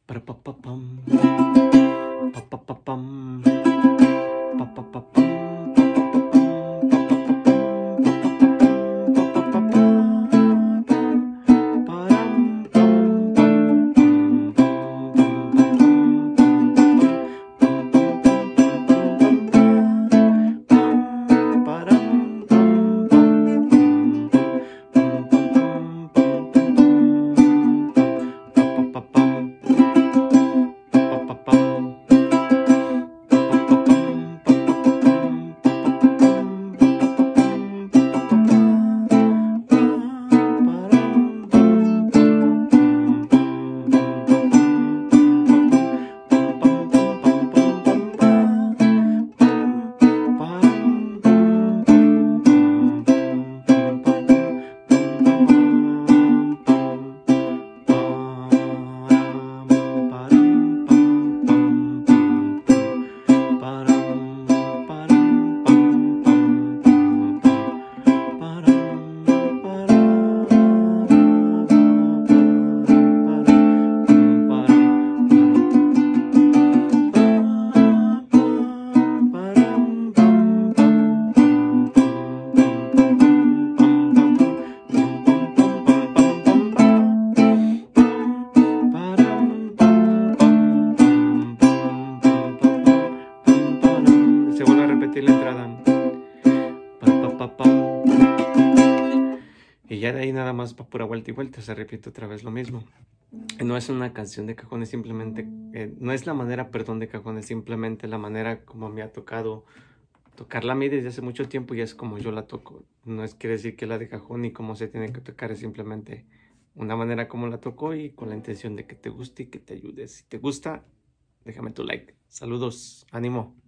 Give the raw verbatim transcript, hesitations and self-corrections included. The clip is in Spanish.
Para pa pa pam. Pa pa pa pam. Pa pa pa pam. Se vuelve a repetir la entrada. Pa, pa, pa, pa. Y ya de ahí nada más va pura vuelta y vuelta. Se repite otra vez lo mismo. No es una canción de cajones, simplemente... Eh, no es la manera, perdón, de cajones. Simplemente la manera como me ha tocado tocarla a mí desde hace mucho tiempo. Y es como yo la toco. No es quiere decir que la de cajón y cómo se tiene que tocar. Es simplemente una manera como la toco y con la intención de que te guste y que te ayude. Si te gusta, déjame tu like. Saludos. Ánimo.